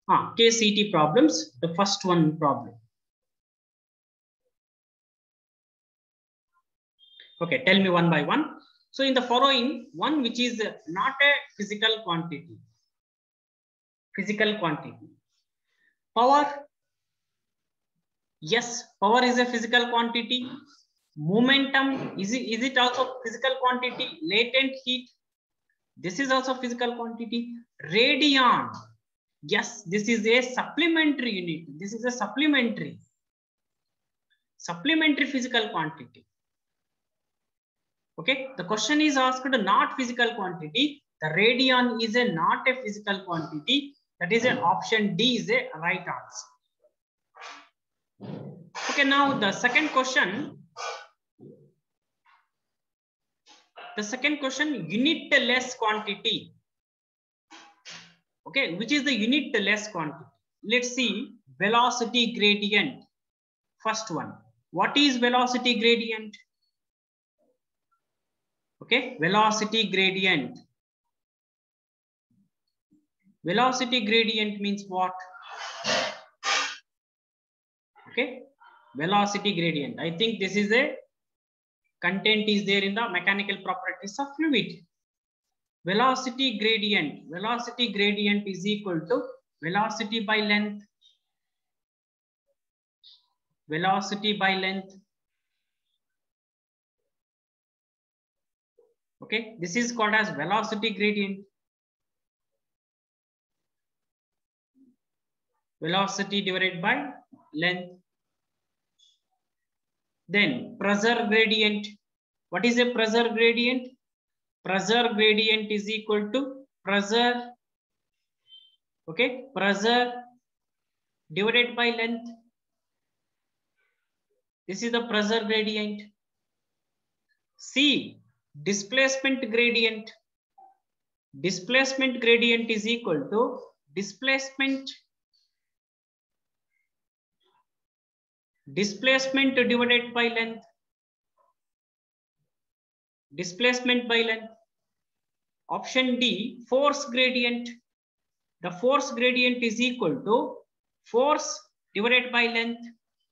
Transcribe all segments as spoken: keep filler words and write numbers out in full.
Ah, K C T problems, the first one problem. Okay, tell me one by one. So in the following, one which is not a physical quantity. Physical quantity. Power. Yes, power is a physical quantity. Momentum, is it, is it also physical quantity? Latent heat, this is also physical quantity. Radion, yes, this is a supplementary unit. This is a supplementary. Supplementary physical quantity. Okay, the question is asked not physical quantity. The radion is a not a physical quantity. That is an option D is a right answer. Okay, now the second question. The second question, unitless quantity. Okay, which is the unitless quantity? Let's see velocity gradient. First one. What is velocity gradient? Okay, velocity gradient. Velocity gradient means what? Okay, velocity gradient. I think this is a content is there in the mechanical properties of fluid. Velocity gradient. Velocity gradient is equal to velocity by length. Velocity by length. Okay, this is called as velocity gradient. Velocity divided by length. Then pressure gradient. What is a pressure gradient? Pressure gradient is equal to pressure. Okay, pressure divided by length. This is the pressure gradient. C, displacement gradient. Displacement gradient is equal to displacement displacement divided by length. Displacement by length. Option D, force gradient. The force gradient is equal to force divided by length.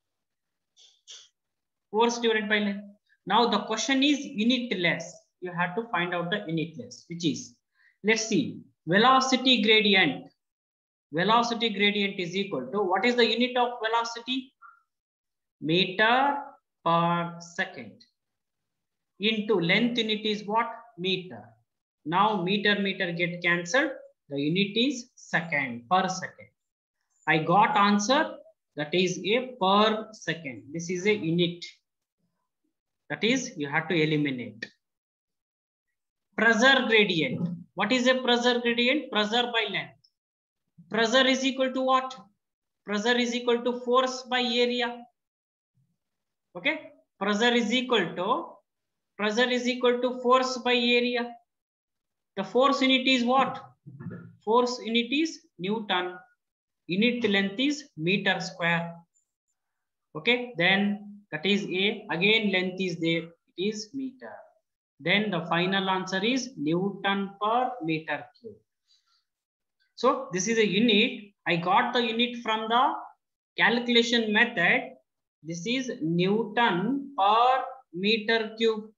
Force divided by length. Now the question is unitless. You have to find out the unitless, which is, let's see, velocity gradient. Velocity gradient is equal to, what is the unit of velocity? Meter per second. Into length unit is what? Meter. Now meter meter get cancelled. The unit is second, per second. I got answer, that is a per second. This is a unit. That is, you have to eliminate. Pressure gradient. What is a pressure gradient? Pressure by length. Pressure is equal to what? Pressure is equal to force by area. Okay. Pressure is equal to pressure is equal to force by area. The force unit is what? Force unit is Newton. Unit length is meter square. Okay. Then that is A. Again length is there. It is meter. Then the final answer is Newton per meter cube. So this is a unit. I got the unit from the calculation method. This is Newton per meter cube.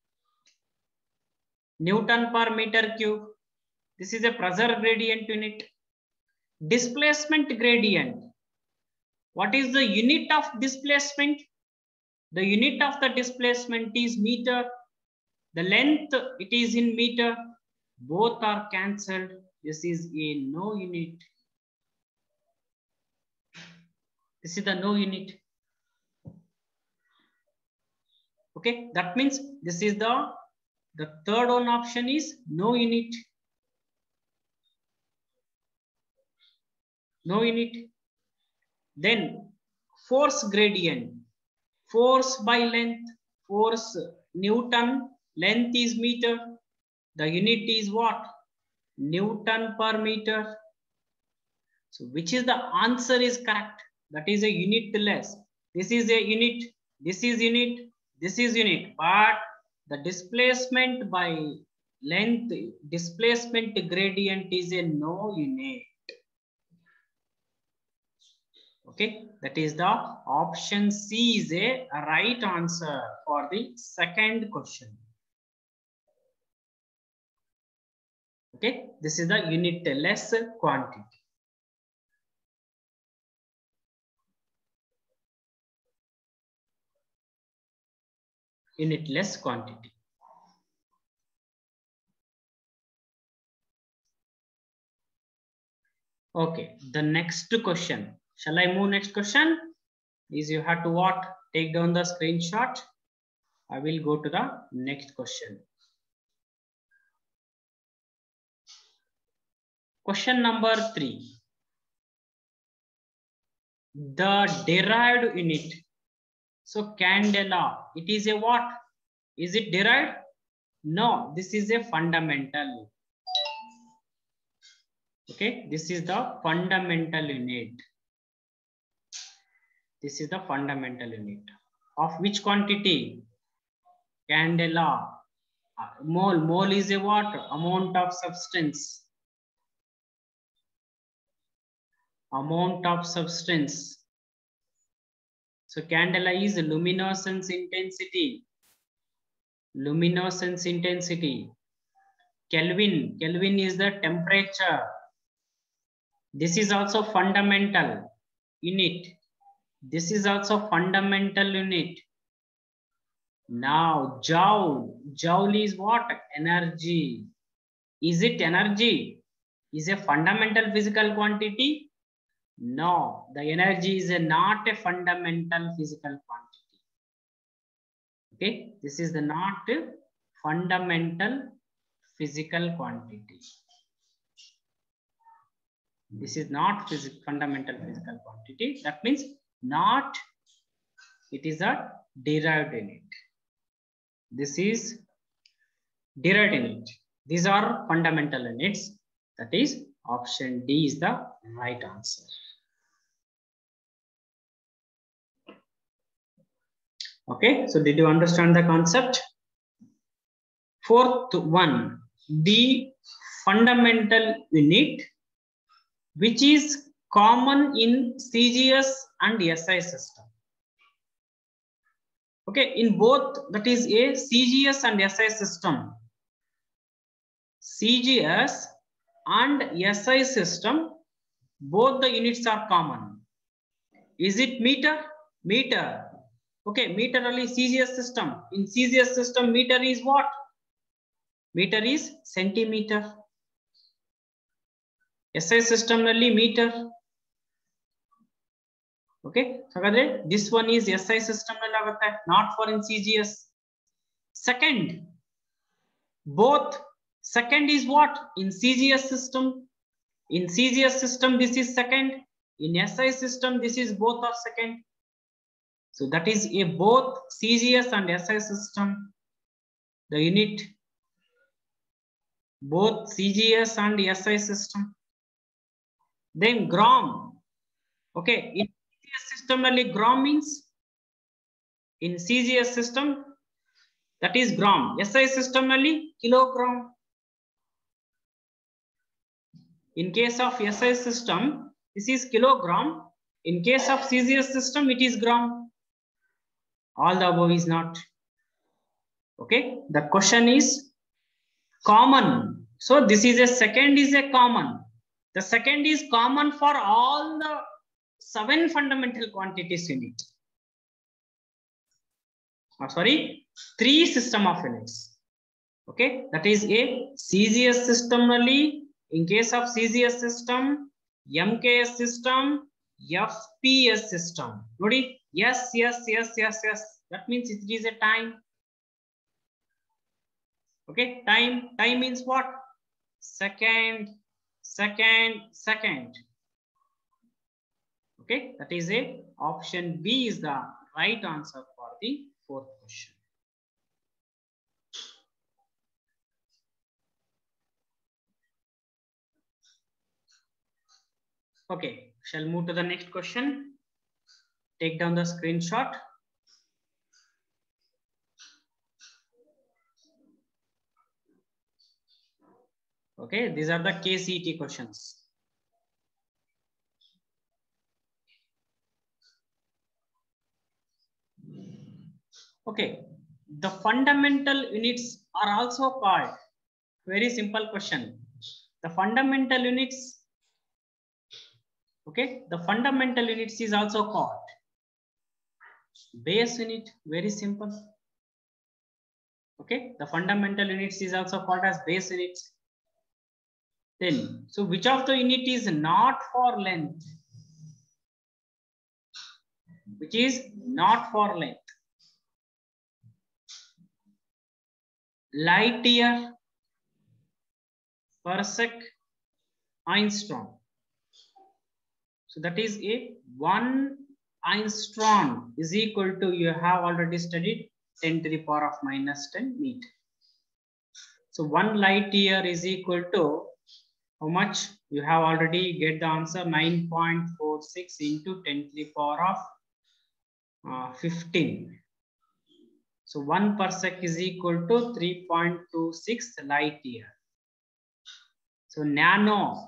Newton per meter cube. This is a pressure gradient unit. Displacement gradient. What is the unit of displacement? The unit of the displacement is meter. The length, it is in meter. Both are cancelled. This is a no unit. This is the no unit. Okay, that means this is the, the third one option is no unit. No unit. Then force gradient. Force by length. Force Newton. Length is meter. The unit is what? Newton per meter. So which is the answer is correct? That is a unitless. This is a unit. This is unit. This is unit. But the displacement by length, displacement gradient is a no unit. Okay, that is the option C is a right answer for the second question. Okay, this is the unitless quantity. Unitless quantity. Okay, the next question. Shall I move next question? Is you have to what? Take down the screenshot. I will go to the next question. Question number three. The derived unit. So candela, it is a what? Is it derived? No, this is a fundamental. Okay, this is the fundamental unit. This is the fundamental unit. Of which quantity? Candela. Mole. Mole is a what? Amount of substance. Amount of substance. So candela is luminescence intensity. Luminescence intensity. Kelvin. Kelvin is the temperature. This is also fundamental unit. This is also fundamental unit. Now joule. Joule is what? Energy. Is it energy? Is a fundamental physical quantity? No, the energy is a not a fundamental physical quantity. Okay, this is the not fundamental physical quantity. This is not physical fundamental physical quantity. That means not, it is a derived unit. This is derived unit. These are fundamental units. That is option D is the right answer. Okay, so did you understand the concept? Fourth one, the fundamental unit which is common in C G S and S I system. Okay, in both, that is a C G S and S I system. C G S and S I system, both the units are common. Is it meter? Meter. Okay, meter only C G S system. In C G S system, meter is what? Meter is centimeter. S I system only meter. Okay, so this one is S I system, not for in C G S. Second, both. Second is what? In C G S system. In C G S system, this is second. In S I system, this is both are second. So that is a both C G S and S I system. The unit, both C G S and S I system. Then gram. Okay, in C G S system only gram means, in C G S system, that is gram. S I system only kilogram. In case of S I system, this is kilogram. In case of C G S system, it is gram. All the above is not. Okay, the question is common. So this is a second is a common. The second is common for all the seven fundamental quantities unit. Oh, sorry, three system of units. Okay, that is a C G S system only. In case of C G S system, M K S system, F P S system. Ready? Yes, yes, yes, yes, yes. That means it is a time. Okay, time. Time means what? Second, second, second. Okay, that is a option B is the right answer for the fourth question. Okay, shall move to the next question. Take down the screenshot. Okay, these are the K C E T questions. Okay, the fundamental units are also called, very simple question. The fundamental units, okay, the fundamental units is also called base unit, very simple. Okay, the fundamental units is also called as base units. Then, so which of the unit is not for length? Which is not for length? Light year, parsec, angstrom. So that is a one angstrom is equal to, you have already studied, ten to the power of minus ten meter. So one light year is equal to how much? You have already get the answer, nine point four six into ten to the power of uh, fifteen. So one parsec is equal to three point two six light year. So nano,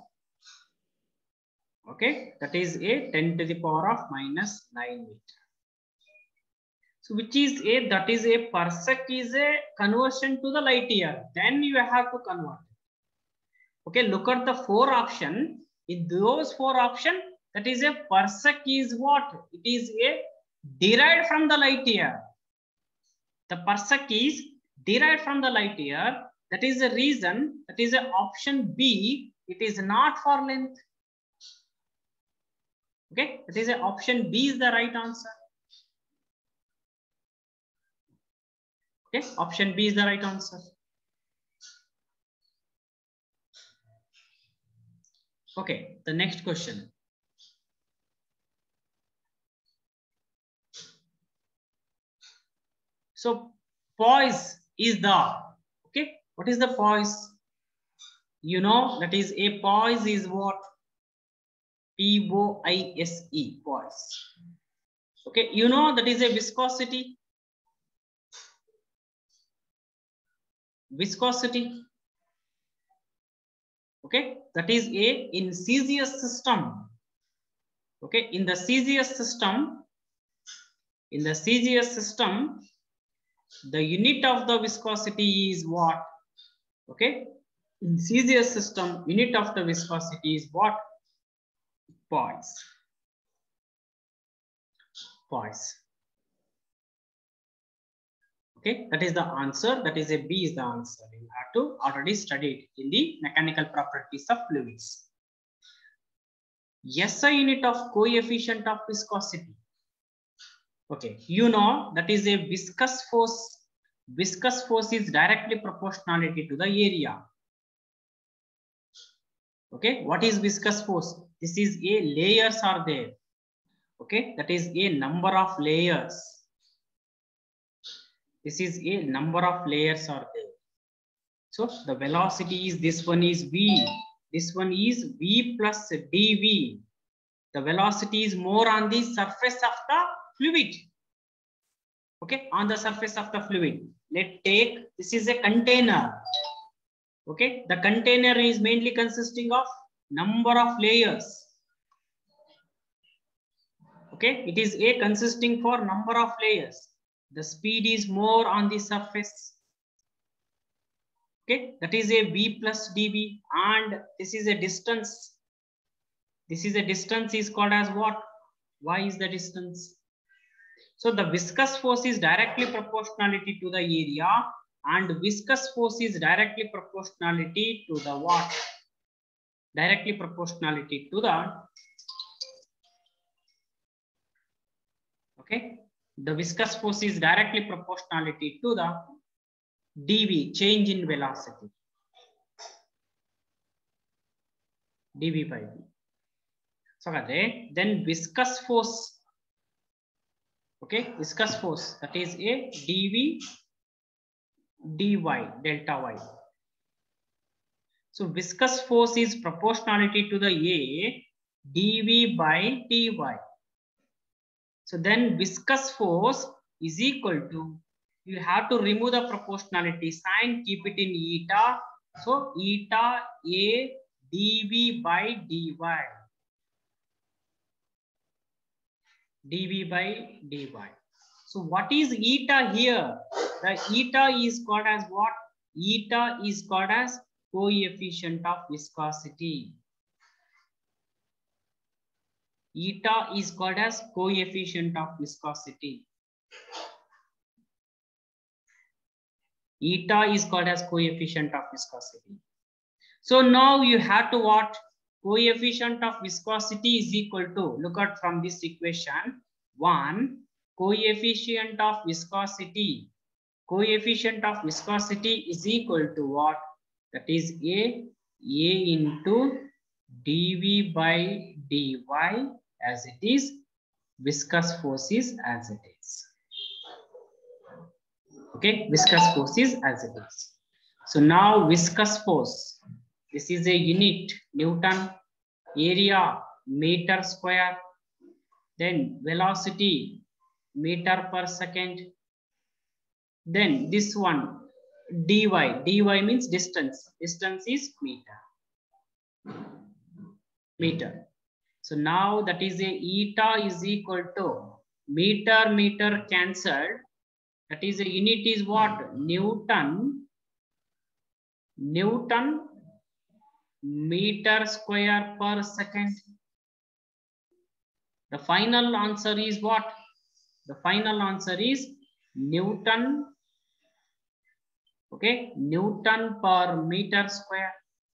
okay, that is a ten to the power of minus nine meter. So which is a, that is a parsec is a conversion to the light year. Then you have to convert. Okay, look at the four option. In those four option, that is a parsec is what? It is a derived from the light year. The parsec is derived from the light year. That is the reason, that is a option B. It is not for length. Okay, that is a option B is the right answer. Okay, option B is the right answer. Okay, the next question. So poise is the, okay, what is the poise? You know, that is a poise is what? P O I S E, poise. Okay, you know that is a viscosity. Viscosity. Okay, that is a in caesius system. Okay, in the caesius system, in the caesius system, the unit of the viscosity is what? Okay, in caesius system, unit of the viscosity is what? Poise. Poise. Okay, that is the answer. That is a B is the answer. You have to already study it in the mechanical properties of fluids. S I unit of coefficient of viscosity. Okay, you know that is a viscous force. Viscous force is directly proportionality to the area. Okay, what is viscous force? This is a layers are there. Okay, that is a number of layers. This is a number of layers are there. So the velocity is, this one is V. This one is V plus dV. The velocity is more on the surface of the fluid. Okay, on the surface of the fluid. Let's take, this is a container. Okay, the container is mainly consisting of number of layers. Okay, it is a consisting for number of layers. The speed is more on the surface. Okay, that is a V plus dV, and this is a distance. This is a distance is called as what? Y is the distance. So the viscous force is directly proportionality to the area, and viscous force is directly proportionality to the what? Directly proportionality to the, okay, the viscous force is directly proportionality to the dV, change in velocity. dV by V. So then viscous force, okay, viscous force, that is a dV dy delta y. So viscous force is proportionality to the A dV by dy. So then viscous force is equal to, you have to remove the proportionality sign, keep it in eta. So eta A dV by dy. dV by dy. So what is eta here? The eta is called as what? Eta is called as coefficient of viscosity. Eta is called as coefficient of viscosity. Eta is called as coefficient of viscosity. So now you have to what? Coefficient of viscosity is equal to, look at from this equation, one, coefficient of viscosity. Coefficient of viscosity is equal to what? That is A, A into dV by dy as it is, viscous forces as it is. Okay, viscous forces as it is. So now viscous force, this is a unit, Newton, area, meter square, then velocity, meter per second, then this one, dy, dy means distance, distance is meter, meter. So now that is a eta is equal to meter, meter cancelled, that is a unit is what? Newton, Newton meter square per second. The final answer is what? The final answer is Newton, okay, Newton per meter square.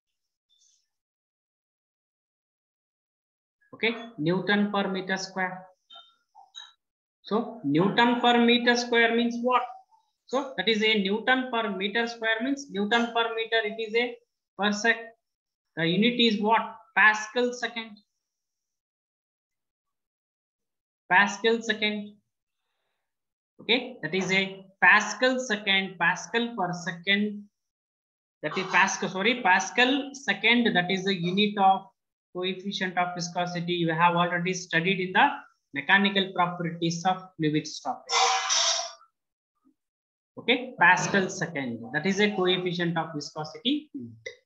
Okay, Newton per meter square. So Newton per meter square means what? So that is a Newton per meter square means Newton per meter, it is a per sec. The unit is what? Pascal second. Pascal second. Okay, that is a Pascal second, Pascal per second. That is Pascal, sorry, Pascal second, that is the unit of coefficient of viscosity. You have already studied in the mechanical properties of fluids topic. Okay, Pascal second, that is a coefficient of viscosity unit.